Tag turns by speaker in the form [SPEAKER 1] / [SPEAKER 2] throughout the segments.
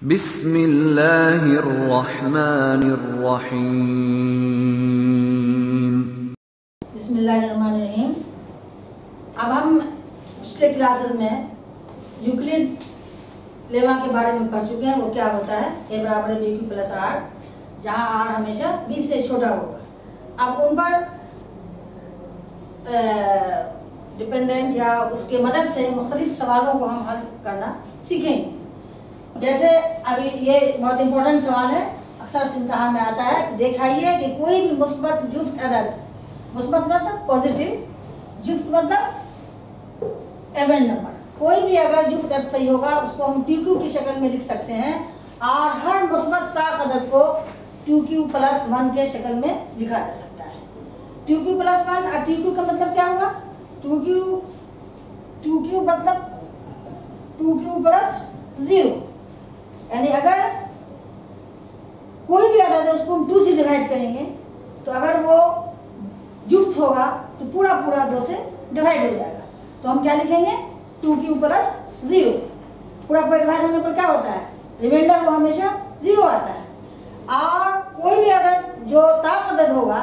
[SPEAKER 1] बिस्मिल्लाहिर्रहमानिर्रहीम।
[SPEAKER 2] बिस्मिल्लाहिर्रहमानिर्रहीम। अब हम पिछले क्लासेस में यूक्लिड लेमा के बारे में पढ़ चुके हैं। वो क्या होता है, ए बराबर है बी क्यू प्लस आर, जहाँ आर हमेशा बी से छोटा होगा। अब उन पर डिपेंडेंट या उसके मदद से मुख्तलिफ सवालों को हम हल करना सीखेंगे। जैसे अभी ये बहुत इंपॉर्टेंट सवाल है, अक्सर इम्तिहान में आता है। दिखाइए कि कोई भी मुस्बत जुफ्त अदद, मुस्बत मतलब पॉजिटिव, जुफ्त मतलब इवन नंबर, कोई भी अगर जुफ्त अदद सही होगा उसको हम TQ की शक्ल में लिख सकते हैं, और हर मुस्बत ताक अदद को TQ प्लस 1 के शक्ल में लिखा जा सकता है। TQ प्लस 1 और TQ का मतलब क्या होगा? TQ मतलब 2Q प्लस 0, यानी अगर कोई भी अदद है उसको हम 2 से डिवाइड करेंगे तो अगर वो जुफ्त होगा तो पूरा 2 से डिवाइड हो जाएगा। तो हम क्या लिखेंगे? 2Q plus 0। पूरा डिवाइड होने पर क्या होता है? रिमाइंडर वो हमेशा 0 आता है। और कोई भी अदद जो ताक अदद होगा,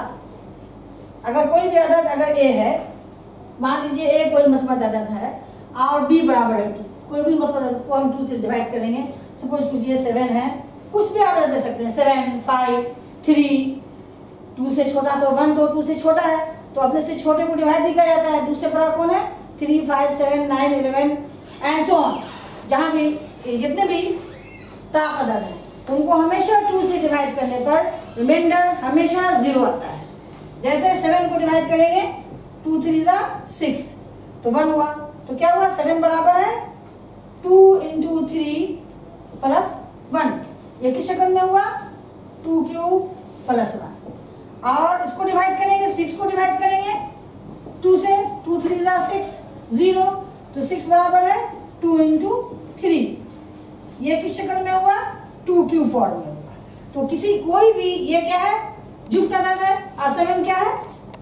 [SPEAKER 2] अगर कोई भी अदद अगर A है, मान लीजिए A कोई मुस्बत अदद है और B बराबर है 2, कोई भी मुस्बत अदद को हम 2 से डिवाइड करेंगे। सपोज कीजिए 7 है, कुछ भी आप दे सकते हैं, 7, 5, 3, 2 से छोटा तो 1, तो 2 से छोटा है तो अपने से छोटे को डिवाइड भी किया जाता है। 2 से बड़ा कौन है? 3, 5, 7, 9, 11 एंड सो ऑन। जहाँ भी जितने भी ताक अदद हैं उनको हमेशा 2 से डिवाइड करने पर रिमाइंडर हमेशा 0 आता है। जैसे 7 को डिवाइड करेंगे, 2 3 6 तो 1 हुआ, तो क्या हुआ? 7 बराबर है 2 × 3 प्लस 1। ये किस शक्ल में हुआ? 2Q plus 1। और इसको डिवाइड करेंगे, 6 को डिवाइड करेंगे 2 से, 2 3 6 0, तो 6 बराबर है 2 × 3। ये किस शक्ल में हुआ? 2Q फॉर्म में हुआ। तो किसी कोई भी, ये क्या है? जुफ्त अदद है, और 7 क्या है?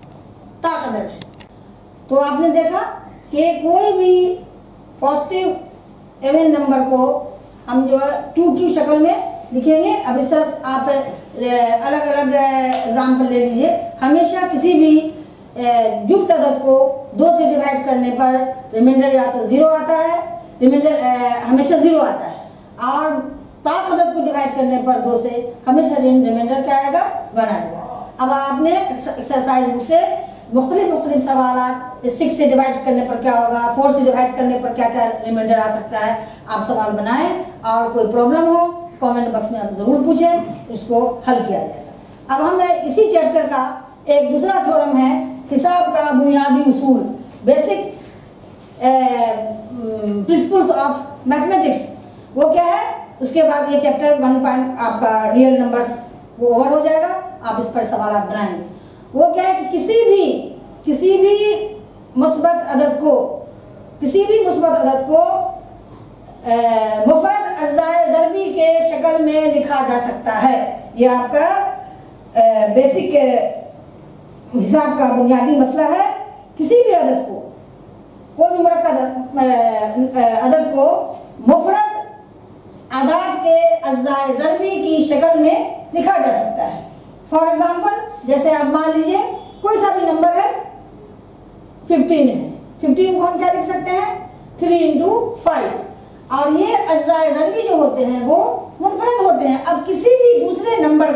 [SPEAKER 2] ताक अदद है। तो आपने देखा कि कोई भी पॉजिटिव इवन नंबर को हम जो है 2Q शक्ल में लिखेंगे। अब इस तरफ आप अलग अलग एग्जाम्पल ले लीजिए। हमेशा किसी भी जुफ्त अदद को 2 से डिवाइड करने पर रिमाइंडर या तो 0 आता है, रिमाइंडर हमेशा 0 आता है, और ताक अदद को डिवाइड करने पर 2 से हमेशा रिमाइंडर क्या आएगा? 1 आएगा। अब आपने एक्सरसाइज बुक से मुख्तलिफ सवालात, 6 से डिवाइड करने पर क्या होगा, 4 से डिवाइड करने पर क्या क्या रिमाइंडर आ सकता है, आप सवाल बनाएं और कोई प्रॉब्लम हो कमेंट बॉक्स में आप ज़रूर पूछें, उसको हल किया जाएगा। अब हम इसी चैप्टर का एक दूसरा थ्योरम है, हिसाब का बुनियादी उसूल, बेसिक प्रिंसिपल्स ऑफ मैथमेटिक्स। वो क्या है? उसके बाद ये चैप्टर 1 आपका रियल नंबर्स वो ओवर हो जाएगा, आप इस पर सवाल बनाएंगे। वो क्या है कि किसी भी मुस्बत अदद को मुफरद अज़ाए ज़रबी के शक्ल में लिखा जा सकता है। ये आपका बेसिक हिसाब का बुनियादी मसला है। किसी भी अदद को, कोई भी मुरक्कब अदद को मुफरद अदाद के अज़ाए ज़रबी की शक्ल में लिखा जा सकता है। फॉर एग्जाम्पल, जैसे आप मान लीजिए कोई सा भी नंबर है, 15 है, 15 को हम क्या लिख सकते हैं? 3 × 5। और ये अज़ाए ज़रबी जो होते हैं वो मुनफरद होते हैं। अब किसी भी दूसरे नंबर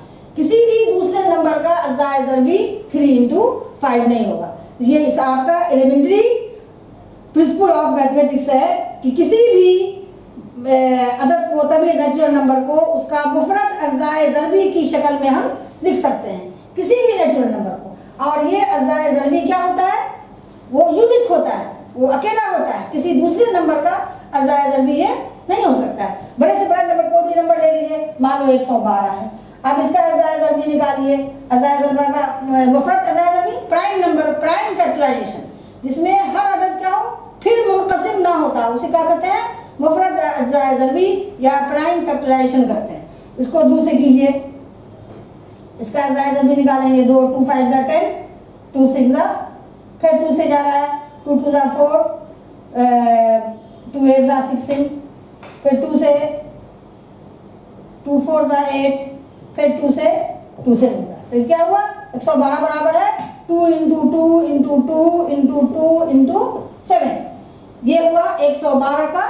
[SPEAKER 2] का अज़ाए ज़रबी 3 × 5 नहीं होगा। ये इस आपका एलिमेंट्री प्रिंसिपल ऑफ मैथमेटिक्स है कि किसी भी अदद को, तभी नेचुरल नंबर को, उसका मुफरद अज़ाए ज़रबी की शक्ल में हम लिख सकते हैं, किसी भी नेचुरल नंबर को। और ये अज़ाए ज़रबी क्या होता है? वो यूनिक होता है, वो अकेला होता है, किसी दूसरे नंबर का अज़ाए ज़रबी ये नहीं हो सकता है। बड़े से बड़ा नंबर, कोई भी नंबर ले लीजिए, मान लो 112 है, अब इसका अज़ाए ज़रबी निकालिए। अज़ाए ज़रबी का मुफरद अज़ाए ज़रबी प्राइम नंबर, प्राइम फैक्टराइजेशन, जिसमें हर अदद क्या हो, फिर मुनक़सिम ना होता, उसे क्या कहते हैं? मुफरद अज़ाए ज़रबी या प्राइम फैक्टराइजेशन करते हैं। इसको 2 से कीजिए, इसका अज़ाए ज़रबी निकालेंगे। 2 2 5 10, 2 6 फिर 2 से जा रहा है, 2 2 4, 2 8 16, फिर 2 से 2 4 ज़ा 8, फिर 2 से मिला। तो क्या हुआ 112 बराबर है 2 इंटू 2 इंटू 2 इंटू 2 इंटू 7। ये हुआ 112 का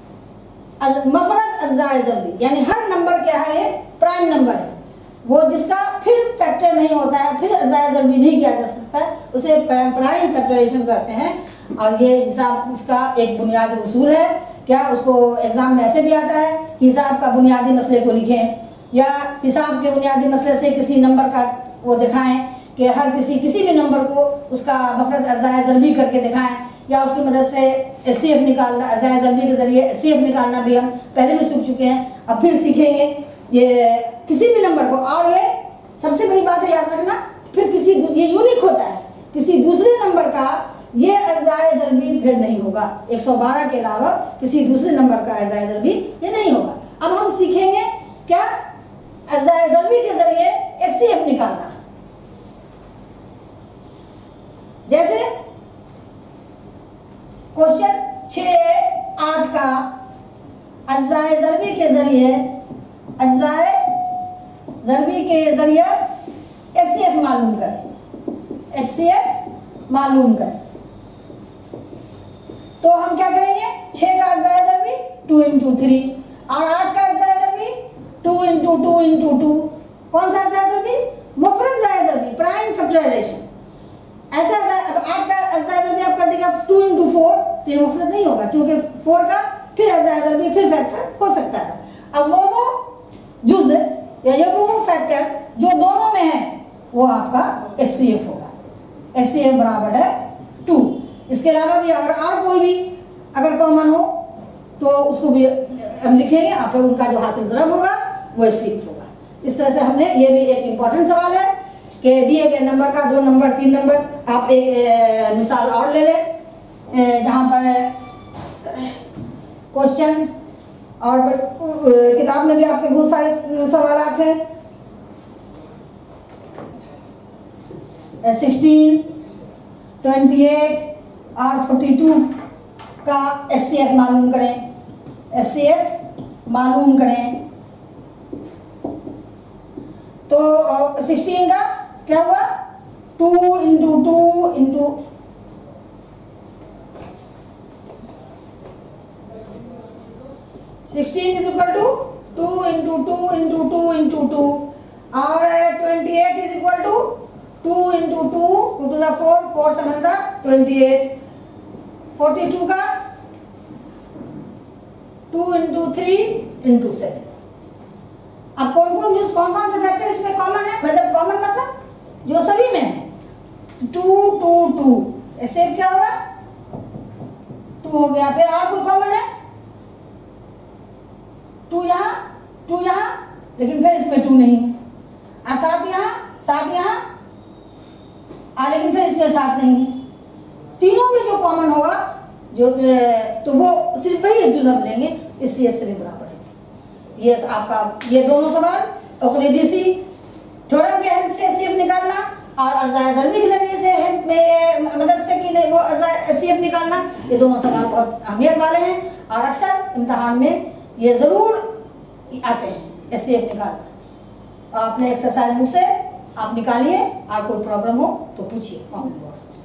[SPEAKER 2] मफरद अज्जाए ज़रबी, यानी हर नंबर क्या है, ये प्राइम नंबर है, वो जिसका फिर फैक्टर नहीं होता है, फिर अज्जाए ज़रबी नहीं किया जा सकता है, उसे प्राइम फैक्टराइजेशन कहते हैं। और ये हिसाब इसका एक बुनियादी उसूल है। क्या उसको एग्जाम में ऐसे भी आता है कि हिसाब का बुनियादी मसले को लिखें, या हिसाब के बुनियादी मसले से किसी नंबर का वो दिखाएं कि हर किसी भी नंबर को उसका मफरद अज्जाए ज़रबी करके दिखाएं, या उसकी मदद से एचसीएफ निकालना, अज्जाए ज़रबी के जरिए एचसीएफ निकालना भी हम पहले भी सीख चुके हैं, अब फिर सीखेंगे ये किसी भी नंबर को। और ये सबसे बड़ी बात है याद रखना, फिर ये यूनिक होता है, किसी दूसरे नंबर का ये अज्जाए ज़रबी फिर नहीं होगा, 112 के अलावा किसी दूसरे नंबर का अज्जाए ज़रबी ये नहीं होगा। अब हम सीखेंगे क्या, अज्जाए ज़रबी के जरिए एचसीएफ निकालना। जैसे क्वेश्चन 6-8 का अज्जाए ज़रबी के जरिए एचसीएफ मालूम करें, एचसीएफ मालूम करें। तो हम क्या करेंगे, 6 का अज्जाए ज़रबी 2 इंटू 3 और 8 का अज्जाए ज़रबी 2 इंटू 2 इंटू 2। कौन सा अज्जाए ज़रबी, मुफरद अज्जाए ज़रबी, प्राइम फैक्टराइजेशन। ऐसा 8 का अज्जाए ज़रबी आप कर देगा 2 इंटू 4, तो ये मुफरद नहीं होगा, क्योंकि 4 का फिर अज्जाए ज़रबी फिर फैक्टर हो सकता है। अब वो जुज़ या ये वो फैक्टर जो दोनों में है वो आपका एचसीएफ होगा। एचसीएफ बराबर है 2। इसके अलावा भी अगर और कोई भी अगर कॉमन हो तो उसको भी हम लिखेंगे, आप उनका जो हासिल ज़रब होगा वो एचसीएफ होगा। इस तरह से हमने ये भी एक इम्पॉर्टेंट सवाल है कि दिए गए नंबर का 2 नंबर 3 नंबर, आप एक मिसाल और ले लें जहाँ पर क्वेश्चन और किताब में भी आपके बहुत सारे सवालात हैं। 16, 28 और 42 का एचसीएफ मालूम करें, एचसीएफ मालूम करें। तो 16 का क्या हुआ 2 into 2 into 16 is equal to 2 into 2 into 2 into 2 और 28 is equal to 2 into 2 2 to the 4 4 7 सा 28। 42 का 2 इंटू 3 इंटू 7। अब कौन से फैक्टर इसमें कॉमन है, मतलब कॉमन मतलब जो सभी में है 2 2 2, ऐसे क्या होगा 2 हो गया। फिर और कोई कॉमन है 2 यहाँ, लेकिन फिर इसमें 2 नहीं है, और 7 यहाँ और लेकिन फिर इसमें 7 नहीं है। तीनों में जो कॉमन होगा जो तो वो सिर्फ वही जो हम लेंगे, इस CF से बराबर है। ये आपका ये दोनों सवाल औखलीदीसी थ्योरम के हेल्प से CF निकालना और अज्जाए ज़रबी के जरिए से हेल्प में मदद से कि वो CF निकालना, ये दोनों सवाल बहुत अहमियत वाले हैं और अक्सर इम्तहान में ये ज़रूर आते हैं CF निकालना। अपने एक्सरसाइज बुक से आप निकालिए, और कोई प्रॉब्लम हो तो पूछिए कमेंट बॉक्स में।